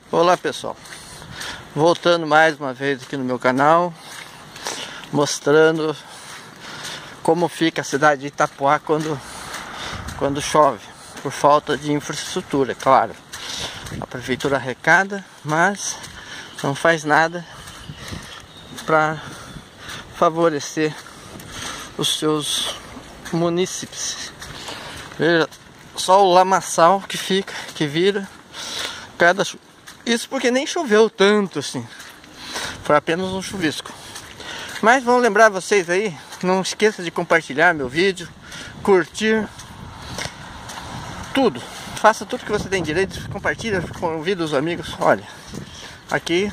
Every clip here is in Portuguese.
Olá pessoal, voltando mais uma vez aqui no meu canal, mostrando como fica a cidade de Itapoá quando chove, por falta de infraestrutura, claro. A prefeitura arrecada, mas não faz nada para favorecer os seus munícipes. Veja só o lamaçal que vira cada chuva. Isso porque nem choveu tanto assim, foi apenas um chuvisco. Mas vamos lembrar vocês aí, não esqueça de compartilhar meu vídeo, curtir tudo, faça tudo que você tem direito, compartilha, convida os amigos. Olha, aqui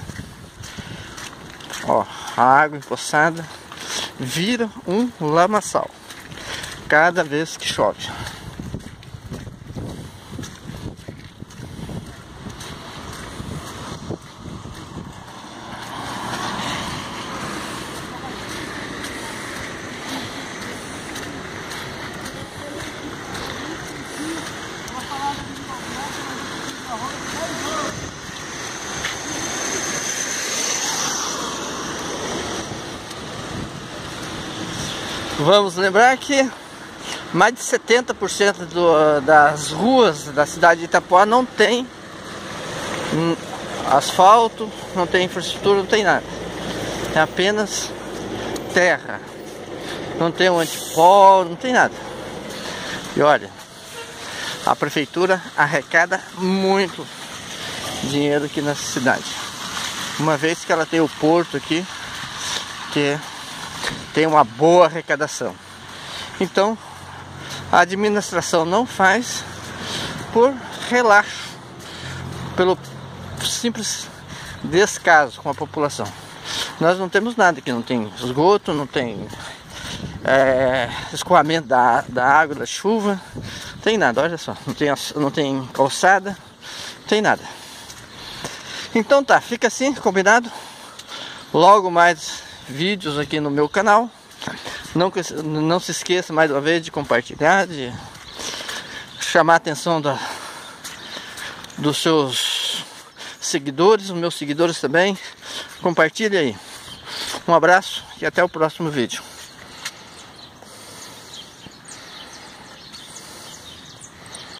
ó, a água empoçada vira um lamaçal cada vez que chove. Vamos lembrar que mais de 70% das ruas da cidade de Itapoá não tem asfalto, não tem infraestrutura, não tem nada. É apenas terra. Não tem um antipolo, não tem nada. E olha, a prefeitura arrecada muito dinheiro aqui nessa cidade. Uma vez que ela tem o porto aqui, que tem uma boa arrecadação. Então a administração não faz por relaxo, pelo simples descaso com a população. Nós não temos nada aqui, não tem esgoto, não tem escoamento da água, da chuva, não tem nada, olha só, não tem calçada, não tem nada. Então tá, fica assim, combinado? Logo mais vídeos aqui no meu canal. Não se esqueça mais uma vez de compartilhar, de chamar a atenção dos seus seguidores, os meus seguidores também. Compartilhe aí. Um abraço e até o próximo vídeo.